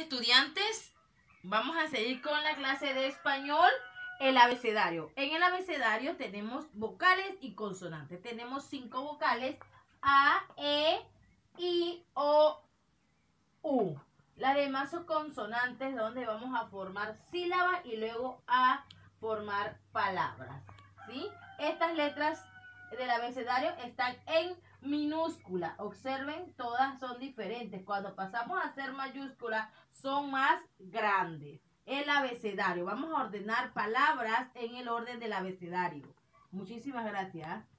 estudiantes, vamos a seguir con la clase de español, el abecedario. En el abecedario tenemos vocales y consonantes. Tenemos 5 vocales: A, E, I, O, U. Las demás son consonantes donde vamos a formar sílabas y luego a formar palabras, ¿sí? Estas letras del abecedario están en minúscula. Observen, todas son diferentes. Cuando pasamos a ser mayúsculas, son más grandes. El abecedario. Vamos a ordenar palabras en el orden del abecedario. Muchísimas gracias.